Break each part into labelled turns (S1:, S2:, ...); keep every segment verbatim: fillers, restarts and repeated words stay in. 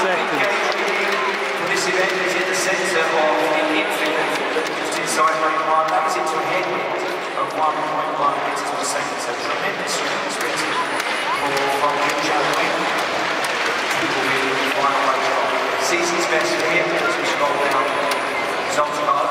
S1: seconds.
S2: This event is in the centre of the infield, just inside lane one. That was into a headwind of one point one metres per second. So tremendous sprint from Jumping. People really flying away from season's best for him as we scroll down results card.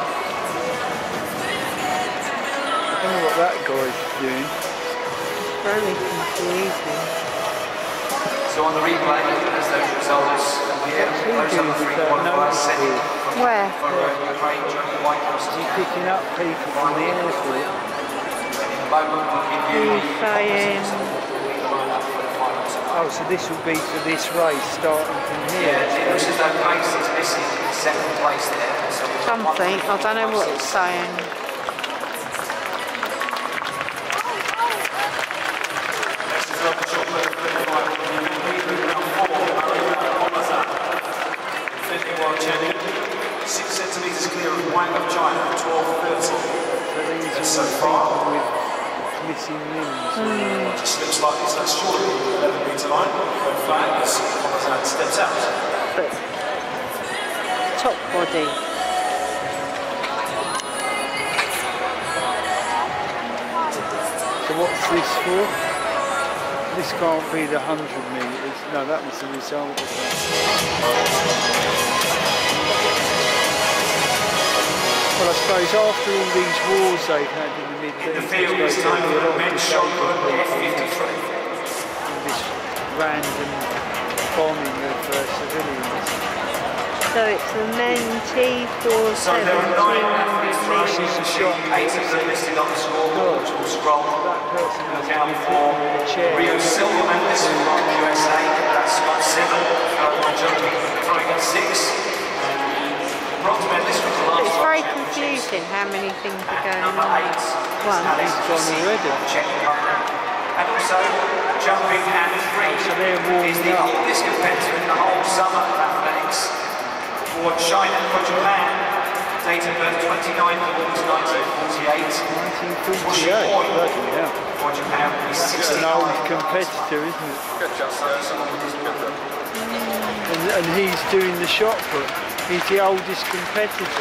S1: I don't know what that guy's doing.
S3: Very confusing.
S2: So on the replay, as those results appear, those are the three qualifiers setting from
S3: Where?
S2: Baharier during the White House.
S1: He's picking up people from the airport.
S3: He's saying...
S1: Oh, so this will be for this race, starting from here.
S2: Yeah, it looks as though Pace is missing second place there. So
S3: something, I don't know what it's saying.
S2: Six centimetres clear of Wang of China, twelve thirty.
S1: So these are
S2: so
S1: all
S2: far
S1: people with missing limbs.
S2: Mm. It just looks like it's like short of the eleven metre line. When flag as Hamazan steps out.
S3: But top body.
S1: So what's this for? This can't be the hundred metres. No, that was the result of that. Well, I suppose after all these wars they've had in the Middle East,
S2: the field is time for the men's shotgun F fifty-three.
S1: This random bombing of uh, civilians.
S3: So it's the men T four seventeen.
S2: So there are nine athletes rushing the shot. Eight of them listed on the scoreboard, which will scroll. Look out for Rio silver medalist from the U S A. That's Scott Seven. Jumping, throwing at six. Bronze medalist from the last
S3: It's very confusing how many things are going on.
S1: One, he's gone already.
S2: And also, jumping and three
S1: so
S2: is the oldest competitor in the whole summer of athletics for China, for Japan. Date of birth twenty-ninth of August nineteen forty-eight.
S1: nineteen forty-eight, bloody hell.
S2: For Japan will be
S1: sixty-nine. An old competitor, isn't it? And, and he's doing the shot put. He's the oldest competitor.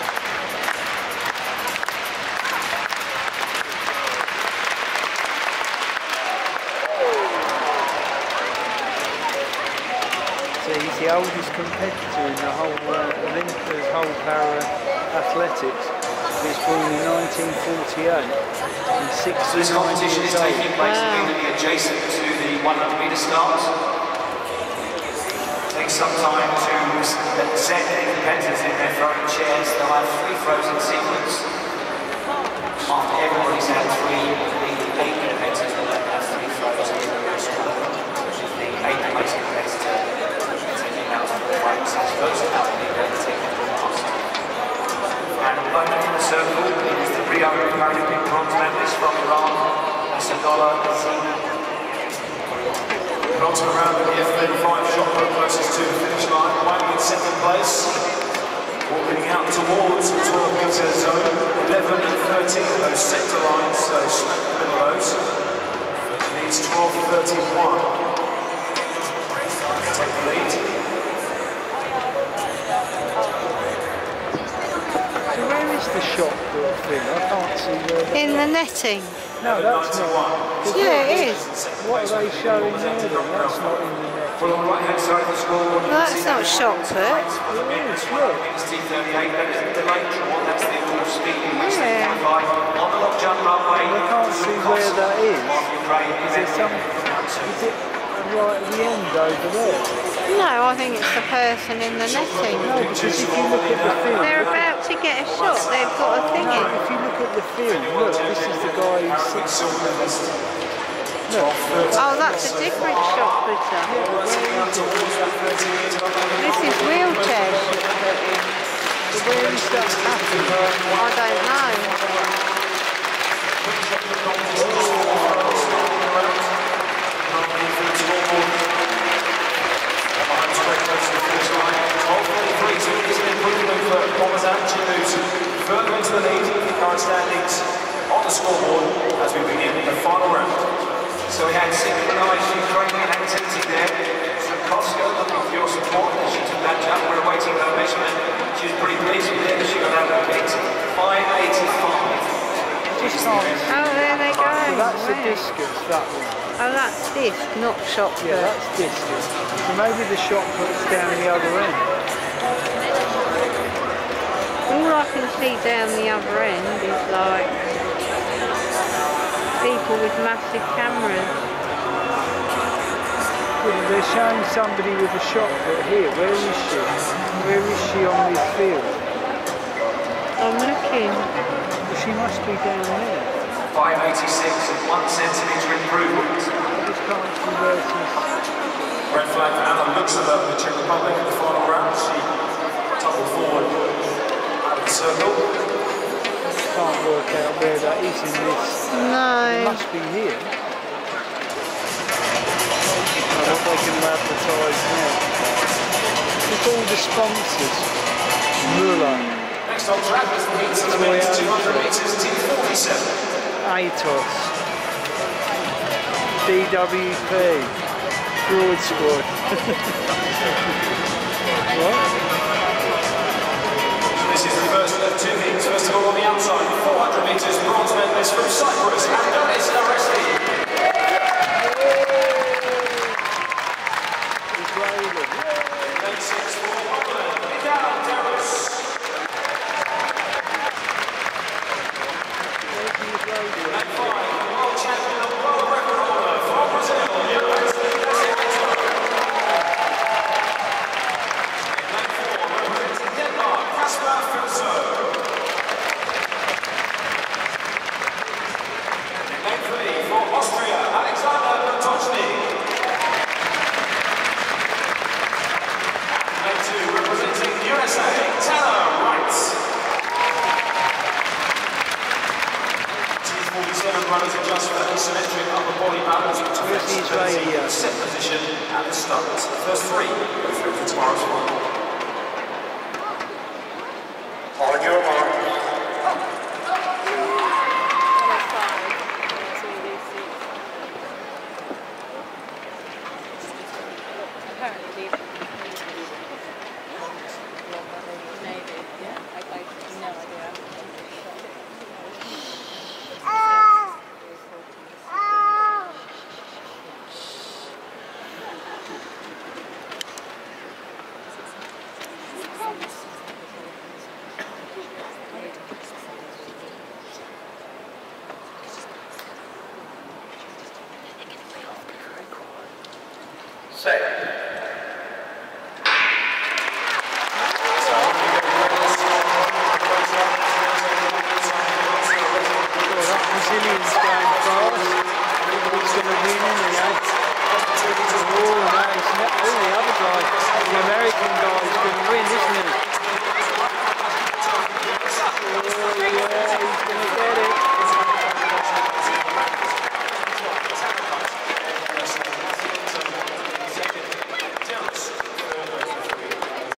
S1: So he's the oldest competitor in the whole uh, Olympics, whole para athletics. He was born in nineteen forty-eight. He's sixty-nine
S2: this competition is taking place
S3: wow.
S2: immediately adjacent to the one hundred metre start. Takes some time to set the competitors in their throwing chairs. They'll have three throws in sequence. After everybody's had three, the eight competitors will then have three throws in the most relevant, which is the eighth place competitor taking out the weights as opposed to how many they're taking the last. And at the moment in the circle is the Rio Paralympic bronze medalist from Iran, Asadola Zina. Bronze around with the F thirty-five shot put closest to the finish line, Wang in second place. Walking out towards the twelve metre zone, eleven and thirteen, those centre lines, so smack in the middle of those. Needs twelve thirty-one. Take the lead.
S1: So where is the shot put thing? I can't see where.
S3: In the netting.
S1: No, that's not.
S3: Yeah, it is.
S1: What are they showing there then? That's not in the net.
S2: Well, on the right hand side of the scoreboard,
S3: Well, that's not shot put.
S2: It's T thirty-eight, that is the delayed draw, that's the order of speed in which they
S3: Yeah.
S2: qualify on the long jump runway.
S1: I can't see where that is. Is there some? Is it right at the end over there?
S3: No, I think it's the person in the netting.
S1: No, because if you look at the film.
S3: They're about to get a shot, they've got a thing
S1: No,
S3: in.
S1: if you look at the film, look, this is the guy who's sits on the list. Look.
S3: Oh, that's a different shot putter. This is wheelchair shot putting.
S1: So where is that happening?
S3: I don't know.
S2: Further into the lead, current standings on the scoreboard as we begin the final round. So we had synchronised Ukrainian activity there. Some Oscar, looking for your support as she took that jump. We're awaiting her measurement. She was pretty pleased with it. She got out of it. five eighty-five.
S1: Just can't.
S3: Oh, there they go.
S1: So that's the
S3: Wow.
S1: discus, that one.
S3: Oh, that's disc, not shot put.
S1: Yeah, that's discus. So maybe the shot put's down the other end.
S3: All I can see down the other end is like people with massive cameras.
S1: Yeah, they're showing somebody with a shot put here. Where is she? Where is she on this field?
S3: I'm looking.
S1: Well, she must be down there.
S2: five eighty-six, one centimetre improvement.
S1: I just can't see where she's.
S4: Red flag for Anna Luxembourg, the Czech Republic in the final round. She tumbled forward out of the circle.
S1: Can't work out where that is in this. It
S3: No.
S1: must be here. I don't think they can advertise now. Look at all the sponsors. Muller,
S4: Next on track is the heat of the men's two hundred metres, T forty-seven.
S1: Atos, D W P, Fraud Squad. What?
S4: This is the first of two heats. First of all on the outside, the four hundred metres bronze medalist from Cyprus, Andonis Aresti.
S1: Israeli.
S4: Lane six for Poland, Miguel Deros.
S1: Where's the Israeli?
S4: Lane five, world champion of world record holder from Brazil, Jonas Nascimento. Lane four, representing Denmark, Kasper Filso. Lane three for Austria, Alexander Potocznik. Lane two, representing U S A, Tanner Wright. T forty-seven runners adjust for asymmetric upper body balance to
S1: Where's the
S4: flexibility
S1: Israeli?
S4: in set position at the start. The first three go through for tomorrow's final. On your mark. Set.
S1: Brazilian's going fast. He's going to win, isn't he? Eh? Oh, no, he's not. Oh, the other guy, the American